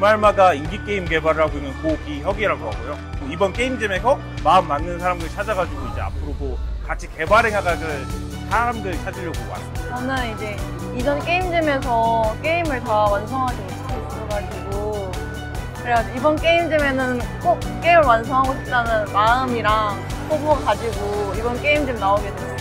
주말마다 인디게임 개발을 하고 있는 고기혁이라고 하고요. 이번 게임잼에서 마음 맞는 사람들 찾아가지고 이제 앞으로 뭐 같이 개발해 나갈 사람들 찾으려고 왔습니다. 저는 이제 이전 게임잼에서 게임을 다 완성하지 못했어가지고 그래가지고 이번 게임잼에는 꼭 게임을 완성하고 싶다는 마음이랑 포부를 가지고 이번 게임잼 나오게 됐어요.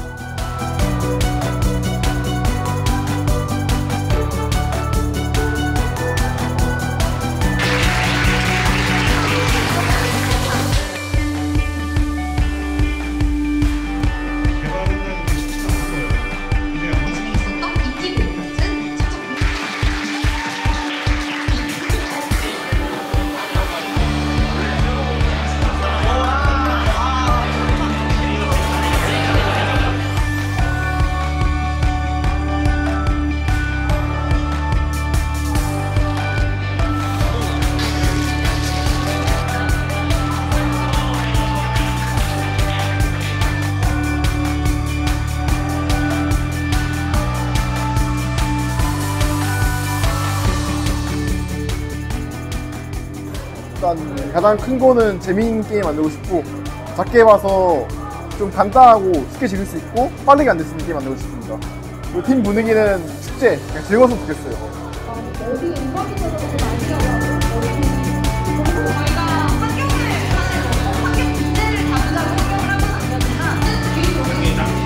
일단 가장 큰 거는 재미있는 게임 만들고 싶고, 작게 봐서 좀 간단하고 쉽게 즐길 수 있고 빠르게 만들 수 있는 게임 만들고 싶습니다. 그리고 팀 분위기는 축제, 그냥 즐거웠으면 좋겠어요. 어디 인터뷰에서 많이 하고 저희가 환경을 하는 환경 문제를 다루자고 환경을 하면 안 되지만 뒤에 보면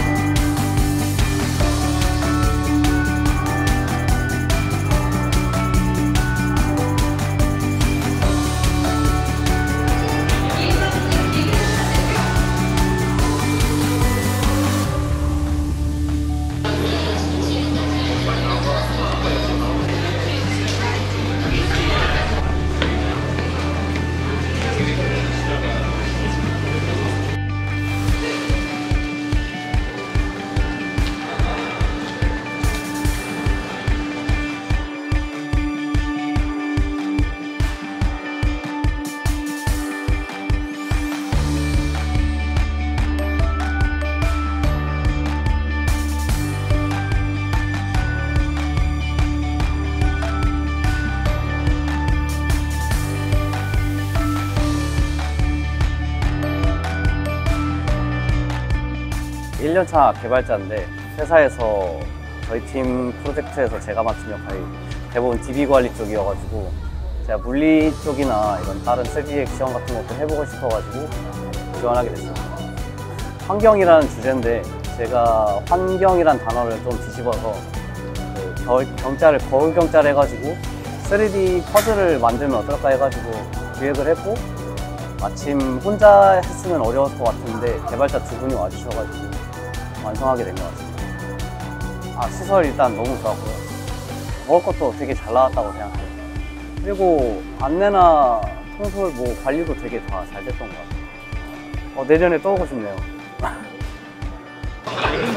일 년 차 개발자인데 회사에서 저희 팀 프로젝트에서 제가 맡은 역할이 대부분 DB 관리 쪽이어가지고 제가 물리 쪽이나 이런 다른 3D 액션 같은 것도 해보고 싶어가지고 지원하게 됐습니다. 환경이라는 주제인데 제가 환경이란 단어를 좀 뒤집어서 경자를 거울 경자를 해가지고 3D 퍼즐을 만들면 어떨까 해가지고 기획을 했고, 마침 혼자 했으면 어려웠을 것 같은데 개발자 두 분이 와주셔가지고 완성하게 된 것 같습니다. 시설 일단 너무 좋았고요. 먹을 것도 되게 잘 나왔다고 생각해요. 그리고 안내나 통솔 뭐 관리도 되게 다 잘 됐던 것 같아요. 내년에 또 오고 싶네요.